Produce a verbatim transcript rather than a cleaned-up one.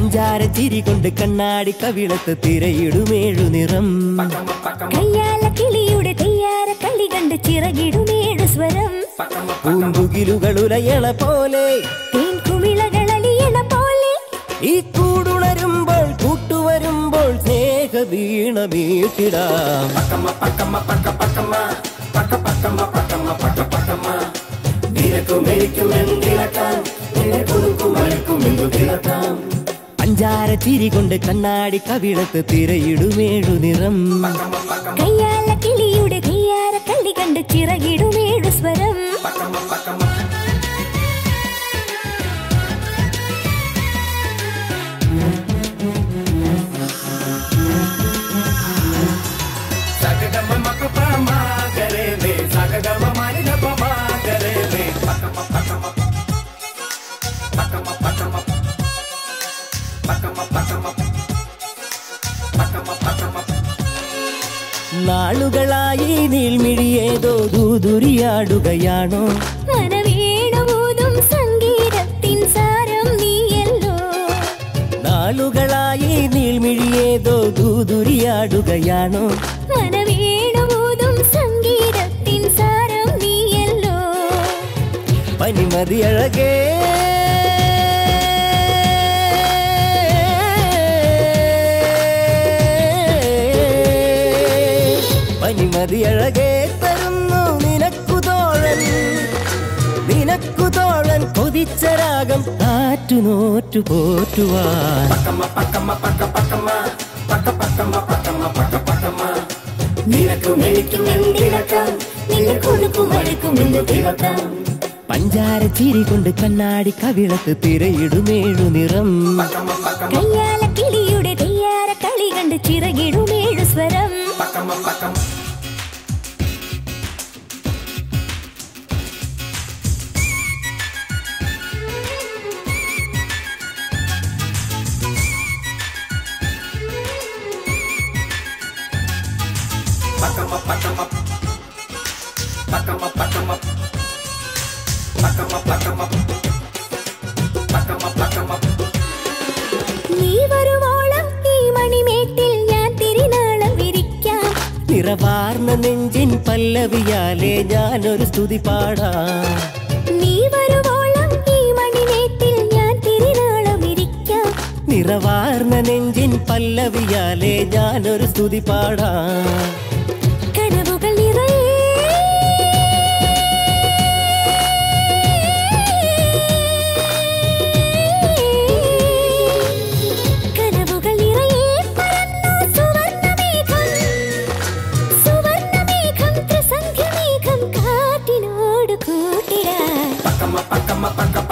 പഞ്ചാര ചിരി കൊണ്ട് കണ്ണാടി കവിളത്ത് തിരയിടുമേഴു നിറം കയ്യാല കിളിയുടെ തെയ്യാര കളി കണ്ട് ചിറകിടുമേഴു സ്വരം പൂമ്പുകിലുകളുലയണ പോലെ തേൻകുമിളകളലിയണ പോലെ ഈ കൂടുണരുമ്പോൾ കൂട്ടുവരുമ്പോൾ സ്നേഹ വീണ വീട്ടിടാം പഞ്ചാര ചിരി കൊണ്ട് കണ്ണാടി കവിളത്ത് തിരയിടുമേഴു നിറം കയ്യാല കിളിയുടെ തെയ്യാര കളി കണ്ട് ചിറകിടുമേഴു സ്വരം നാളുകളായി നീൾമിഴിയേതോ ദൂതുരിയാടുകയാണോ മനവീണൂതും സംഗീതത്തിൻ സാരം നീയല്ലോ നാളുകളായി നീൾമിഴിയേതോ ദൂതുരിയാടുകയാണോ മനവീണൂതും സംഗീതത്തിൻ സാരം നീയല്ലോ പനിമതി അഴകേ പനിമതി അഴകേ തരുന്നു നിനക്കുതോഴൻ നിനക്കുതോഴൻ കൊതിച്ച രാഗം ആറ്റുനോറ്റു പോറ്റുവാൻ പഞ്ചാര ചിരി കൊണ്ട് കണ്ണാടി കവിളത്ത് തിരയിടുമേഴു നിറം കയ്യാല കിളിയുടെ തെയ്യാര കളി കണ്ട് ചിറകിടുമേഴു സ്വരം നീ വരുവോളം ഈ മണിമേട്ടിൽ ഞാൻ തിരുനാളം വിരിക്കാം നിറവാർന്ന നെഞ്ചിൻ പല്ലവിയാലെ ഞാനൊരു സ്തുതി പാടാം നീ വരുവോളം ഈ മണിമേട്ടിൽ ഞാൻ തിരുനാളം വിരിക്കാം നിറവാർന്ന നെഞ്ചിൻ പല്ലവിയാലെ ഞാനൊരു സ്തുതി പാടാം കനവുകൾ നിറയെ കനവുകൾ നിറയെ പറന്നു സുവർണ്ണമേഘം സുവർണ്ണമേഘം ത്രിസന്ധ്യമേഘം കാറ്റിനോട് കൂട്ടിടാൻ